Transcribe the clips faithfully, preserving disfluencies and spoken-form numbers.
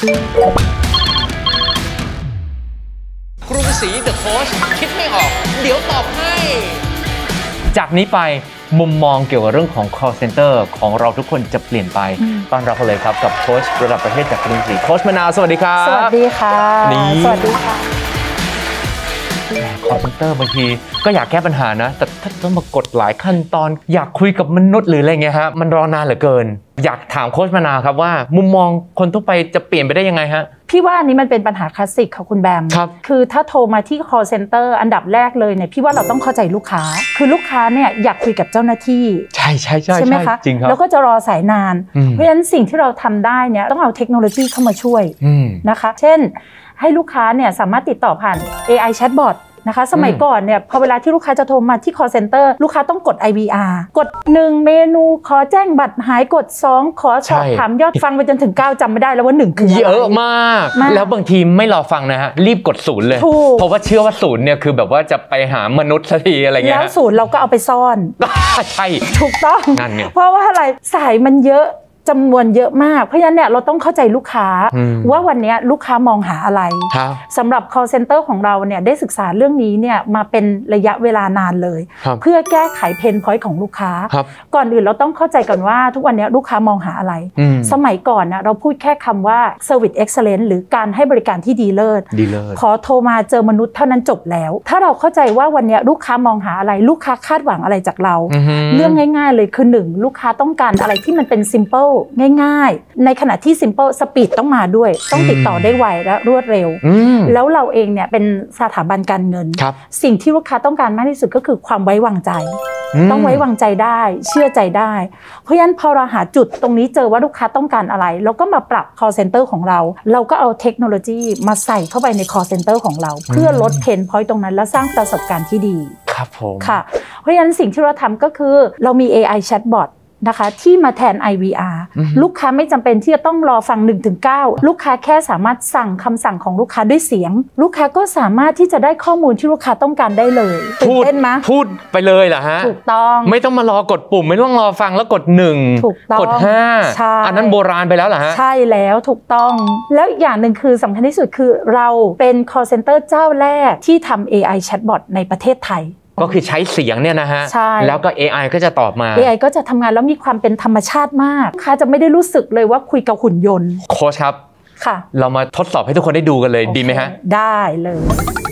กรุงศรีเดอะโค้ชคิดไม่ออกเดี๋ยวตอบให้จากนี้ไปมุมมองเกี่ยวกับเรื่องของ call center ของเราทุกคนจะเปลี่ยนไปต้อนรับกันเลยครับกับโค้ชระดับประเทศจากกรุงศรีโค้ชมะนาวสวัสดีครับสวัสดีค่ะสวัสดีค่ะ call center บางทีก็อยากแก้ปัญหานะแต่ถ้าต้องมากดหลายขั้นตอนอยากคุยกับมนุษย์หรืออะไรเงี้ยฮะมันรอนานเหลือเกินอยากถามโค้ชมะนาวครับว่ามุมมองคนทั่วไปจะเปลี่ยนไปได้ยังไงฮะพี่ว่าอันนี้มันเป็นปัญหาคลาสสิกค่ะคุณแบมคือถ้าโทรมาที่ call center อันดับแรกเลยเนี่ยพี่ว่าเราต้องเข้าใจลูกค้าคือลูกค้าเนี่ยอยากคุยกับเจ้าหน้าที่ใช่ใช่ใช่ใช่ไหมคะจริงครับแล้วก็จะรอสายนานเพราะฉะนั้นสิ่งที่เราทำได้เนี่ยต้องเอาเทคโนโลยีเข้ามาช่วยนะคะเช่นให้ลูกค้าเนี่ยสามารถติดต่อผ่าน เอ ไอ Chatbotนะคะสมัยก่อนเนี่ยพอเวลาที่ลูกค้าจะโทรมาที่ call center ลูกค้าต้องกด ไอ วี อาร์ กดหนึ่งเมนูขอแจ้งบัตรหายกดสองขอสอบถามยอดฟังไปจนถึงเก้าจำไม่ได้แล้วว่าหนึ่งคืออะไรเยอะมากแล้วบางทีไม่รอฟังนะฮะรีบกดศูนย์เลยเพราะว่าเชื่อว่าศูนย์เนี่ยคือแบบว่าจะไปหามนุษย์สักทีอะไรเงี้ยแล้วศูนย์เราก็เอาไปซ่อนใช่ถูกต้องนั่นไงเพราะว่าอะไรสายมันเยอะจำนวนเยอะมากเพราะฉะนั้นเนี่ยเราต้องเข้าใจลูกค้าว่าวันนี้ลูกค้ามองหาอะไรสำหรับ call center ของเราเนี่ยได้ศึกษาเรื่องนี้เนี่ยมาเป็นระยะเวลานานเลยเพื่อแก้ไขเพนพอยต์ของลูกค้าก่อนอื่นเราต้องเข้าใจก่อนว่าทุกวันนี้ลูกค้ามองหาอะไรสมัยก่อนนะเราพูดแค่คำว่า service excellence หรือการให้บริการที่ดีเลิศขอโทรมาเจอมนุษย์เท่านั้นจบแล้วถ้าเราเข้าใจว่าวันนี้ลูกค้ามองหาอะไรลูกค้าคาดหวังอะไรจากเราเรื่องง่ายๆเลยคือหนึ่งลูกค้าต้องการอะไรที่มันเป็น simpleง่ายๆในขณะที่ simple speed ต้องมาด้วยต้องติดต่อได้ไวและรวดเร็วแล้วเราเองเนี่ยเป็นสถาบันการเงินสิ่งที่ลูกค้าต้องการมากที่สุดก็คือความไว้วางใจต้องไว้วางใจได้เชื่อใจได้เพราะฉะนั้นพอเราหาจุดตรงนี้เจอว่าลูกค้าต้องการอะไรเราก็มาปรับ call center ของเราเราก็เอาเทคโนโลยีมาใส่เข้าไปใน call center ของเราเพื่อลดเพนพอยต์ตรงนั้นและสร้างประสบการณ์ที่ดีครับผมค่ะเพราะฉะนั้นสิ่งที่เราทำก็คือเรามี เอ ไอ Chatbotนะคะที่มาแทน ไอ วี อาร์ ลูกค้าไม่จำเป็นที่จะต้องรอฟัง หนึ่งถึงเก้า ลูกค้าแค่สามารถสั่งคำสั่งของลูกค้าด้วยเสียงลูกค้าก็สามารถที่จะได้ข้อมูลที่ลูกค้าต้องการได้เลยพูดพูดไปเลยเหรอฮะถูกต้องไม่ต้องมารอกดปุ่มไม่ต้องรอฟังแล้วกดหนึ่งกดห้าอันนั้นโบราณไปแล้วเหรอฮะใช่แล้วถูกต้องแล้วอย่างหนึ่งคือสำคัญที่สุดคือเราเป็น call center เจ้าแรกที่ทำ เอ ไอ Chatbot ในประเทศไทยก็คือใช้เสียงเนี่ยนะฮะแล้วก็ เอ ไอ ก็จะตอบมาเอ ไอ ก็จะทำงานแล้วมีความเป็นธรรมชาติมากลูกค้าจะไม่ได้รู้สึกเลยว่าคุยกับหุ่นยนต์โค้ชครับค่ะเรามาทดสอบให้ทุกคนได้ดูกันเลย okay. ดีไหมฮะได้เลย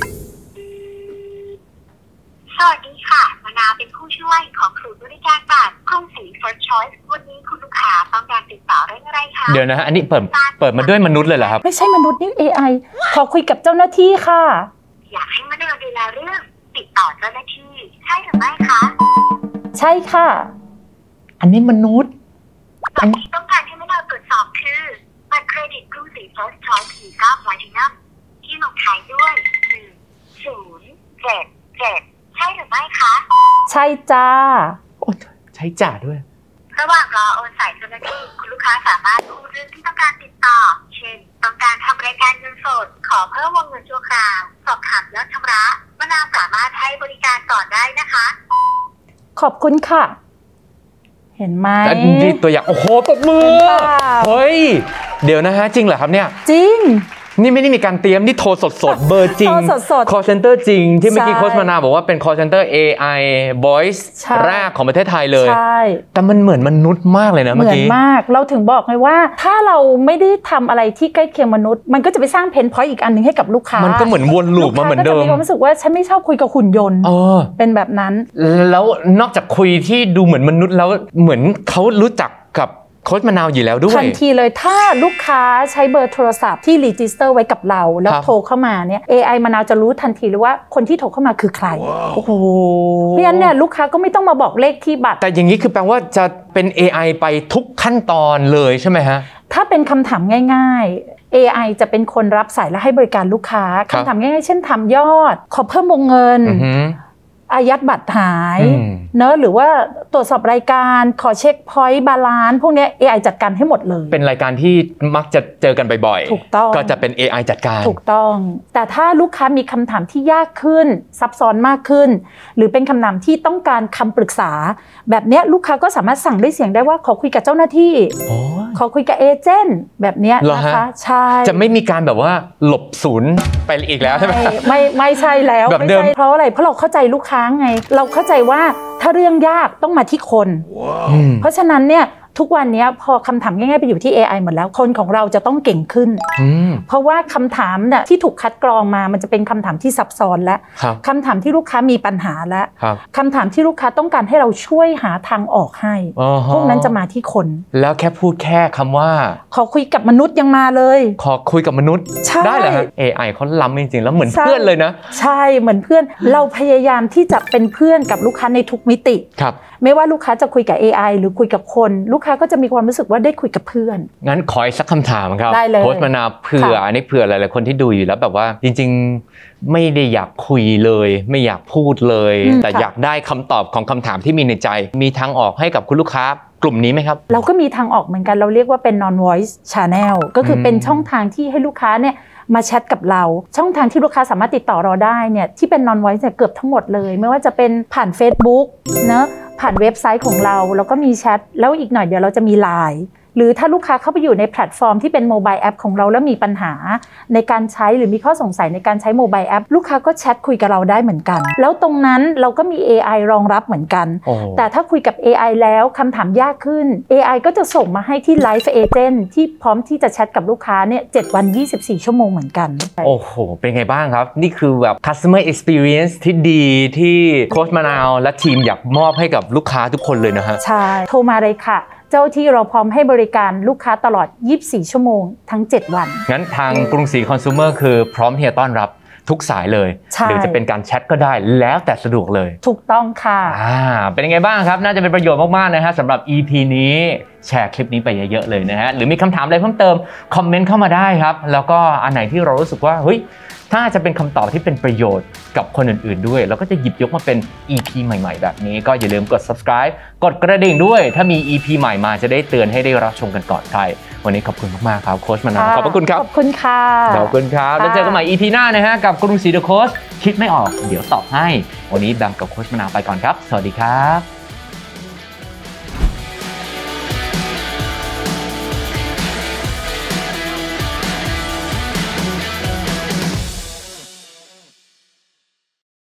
สวัสดีค่ะมะนาวเป็นผู้ช่วยของศูนย์บริการบัตรกรุงศรี First Choice วันนี้คุณลูกค้าต้องการติดต่อเรื่องอะไรคะเดี๋ยวนะฮะอันนี้เปิดเปิดมาด้วยมนุษย์เลยเหรอครับไม่ใช่มนุษย์นี่ เอ ไอ ขอคุยกับเจ้าหน้าที่ค่ะอยากให้มะนาวดูแลเรื่องติดต่อเจ้าหน้าที่ใช่หรือไม่คะใช่ค่ะอันนี้มนุษย์สิ่งที่ต้องการให้มะนาวตรวจสอบคือบัตรเครดิตกรุงศรี First Choice สี่เก้า Platinum ที่ลงท้ายด้วยหนึ่ง ศูนย์ เจ็ด เจ็ดใช่หรือไม่คะใช่จ้าโอ้ใช่จ้าด้วยระหว่างรอโอนสายเจ้าหน้าที่คุณลูกค้าสามารถพูดเรื่องที่ต้องการติดต่อเช่นต้องการทำรายการเงินสดขอเพิ่มวงเงินชั่วคราวสอบถามยอดชำระมะนาวสามารถให้บริการก่อนได้นะคะขอบคุณค่ะเห็นไหมนี่ตัวอย่างโอ้โหปรบมือเฮ้ยเดี๋ยวนะฮะจริงเหรอครับเนี่ยจริงนี่ไม่ได้มีการเตรียมนี่โทรสดๆเบอร์จริง call center จริงที่เมื่อกี้โค้ชมะนาวบอกว่าเป็น call center เอ ไอ voice แรกของประเทศไทยเลยแต่มันเหมือนมนุษย์มากเลยนะเมื่อกี้เหมือนมากเราถึงบอกไงว่าถ้าเราไม่ได้ทำอะไรที่ใกล้เคียงมนุษย์มันก็จะไปสร้างเพนพอยต์อีกอันนึงให้กับลูกค้ามันก็เหมือนวนลูปมาเหมือนเดิมมีความรู้สึกว่าฉันไม่ชอบคุยกับหุ่นยนต์เป็นแบบนั้นแล้วนอกจากคุยที่ดูเหมือนมนุษย์แล้วเหมือนเขารู้จักกับโค้ชมะนาวอยู่แล้วด้วยทันทีเลยถ้าลูกค้าใช้เบอร์โทรศัพท์ที่รีจิสเตอร์ไว้กับเราแล้วโทรเข้ามาเนี่ย เอ ไอ มะนาวจะรู้ทันทีเลยว่าคนที่โทรเข้ามาคือใครโอ้โหเพราะฉะนั้นเนี่ยลูกค้าก็ไม่ต้องมาบอกเลขที่บัตรแต่อย่างนี้คือแปลว่าจะเป็น เอ ไอ ไปทุกขั้นตอนเลยใช่ไหมฮะถ้าเป็นคำถามง่ายๆ เอ ไอ จะเป็นคนรับสายและให้บริการลูกค้าคำถามง่ายๆเช่นถามยอดขอเพิ่มวงเงินอายัดบัตรหายเนอะหรือว่าตรวจสอบรายการขอเช็คพอยต์บาลานซ์พวกนี้ เอ ไอ จัดการให้หมดเลยเป็นรายการที่มักจะเจอกันบ่อยๆถูกต้องก็จะเป็น เอ ไอ จัดการถูกต้องแต่ถ้าลูกค้ามีคำถามที่ยากขึ้นซับซ้อนมากขึ้นหรือเป็นคำถามที่ต้องการคำปรึกษาแบบนี้ลูกค้าก็สามารถสั่งด้วยเสียงได้ว่าขอคุยกับเจ้าหน้าที่ขอคุยกับเอเจนต์แบบนี้นะคะใช่จะไม่มีการแบบว่าหลบศูนย์ไปอีกแล้วใช่ไหมไม่ไม่ใช่แล้วแบบเดิมเพราะอะไรเพราะเราเข้าใจลูกค้าไงเราเข้าใจว่าถ้าเรื่องยากต้องมาที่คน wow. เพราะฉะนั้นเนี่ยทุกวันนี้พอคำถามง่ายๆไปอยู่ที่ เอ ไอ หมดแล้วคนของเราจะต้องเก่งขึ้นเพราะว่าคำถามเนี่ยที่ถูกคัดกรองมามันจะเป็นคำถามที่ซับซ้อนและคำถามที่ลูกค้ามีปัญหาและคำถามที่ลูกค้าต้องการให้เราช่วยหาทางออกให้พวกนั้นจะมาที่คนแล้วแค่พูดแค่คำว่าขอคุยกับมนุษย์ยังมาเลยขอคุยกับมนุษย์ได้เหรอฮะ เอ ไอ เขาล้ำจริงๆแล้วเหมือนเพื่อนเลยนะใช่เหมือนเพื่อนเราพยายามที่จะเป็นเพื่อนกับลูกค้าในทุกมิติไม่ว่าลูกค้าจะคุยกับ เอ ไอ หรือคุยกับคนลูกค้าก็จะมีความรู้สึกว่าได้คุยกับเพื่อนงั้นขออีกสักคำถามครับโค้ชมะนาวเผื่ออันนี้เผื่อหลายๆคนที่ดูอยู่แล้วแบบว่าจริงๆไม่ได้อยากคุยเลยไม่อยากพูดเลยแต่อยากได้คำตอบของคำถามที่มีในใจมีทางออกให้กับคุณลูกค้ากลุ่มนี้ไหมครับเราก็มีทางออกเหมือนกันเราเรียกว่าเป็น non voice channel ก็คือเป็นช่องทางที่ให้ลูกค้าเนี่ยมาแชทกับเราช่องทางที่ลูกค้าสามารถติดต่อเราได้เนี่ยที่เป็น non voice เนี่ยเกือบทั้งหมดเลยไม่ว่าจะเป็นผ่าน Facebook เนอะผ่านเว็บไซต์ของเราแล้วก็มีแชทแล้วอีกหน่อยเดี๋ยวเราจะมี ไลน์ หรือถ้าลูกค้าเข้าไปอยู่ในแพลตฟอร์มที่เป็นโมบายแอปของเราแล้วมีปัญหาในการใช้หรือมีข้อสงสัยในการใช้โมบายแอปลูกค้าก็แชทคุยกับเราได้เหมือนกันแล้วตรงนั้นเราก็มี เอ ไอ รองรับเหมือนกันแต่ถ้าคุยกับ เอ ไอ แล้วคำถามยากขึ้น เอ ไอ ก็จะส่งมาให้ที่ Live Agent ที่พร้อมที่จะแชทกับลูกค้าเนี่ยเจ็ดวันยี่สิบสี่ชั่วโมงเหมือนกันโอ้โหเป็นไงบ้างครับนี่คือแบบ customer experience ที่ดีที่โค้ชมะนาวและทีมอยากมอบให้กับลูกค้าทุกคนเลยนะฮะใช่โทรมาเลยค่ะเจ้าที่เราพร้อมให้บริการลูกค้าตลอดยี่สิบสี่ชั่วโมงทั้งเจ็ดวันงั้นทางกรุงศรีคอน sumer คือพร้อมที่จะต้อนรับทุกสายเลยหรือจะเป็นการแชทก็ได้แล้วแต่สะดวกเลยถูกต้องค่ะอ่าเป็นยังไงบ้างครับน่าจะเป็นประโยชน์มากๆนะฮะสำหรับ อี พี นี้แชร์คลิปนี้ไปเยอะๆเลยนะฮะหรือมีคำถามอะไรเพิ่มเติมคอมเมนต์เข้ามาได้ครับแล้วก็อันไหนที่เรารู้สึกว่าเฮ้ยถ้าจะเป็นคำตอบที่เป็นประโยชน์กับคนอื่นๆด้วยเราก็จะหยิบยกมาเป็น อี พี ใหม่ๆแบบนี้ก็อย่าลืมกด subscribe กดกระดิ่งด้วยถ้ามี อี พี ใหม่มาจะได้เตือนให้ได้รับชมกันก่อนใครวันนี้ขอบคุณมากๆครับโค้ชมะนาวขอบคุณครับขอบคุณค่ะขอบคุณครับแล้วเจอกันใหม่ อี พี หน้านะฮะกับกรุงศรีเดอะโค้ชคิดไม่ออกเดี๋ยวตอบให้วันนี้แบมกับโค้ชมะนาวไปก่อนครับสวัสดีครับ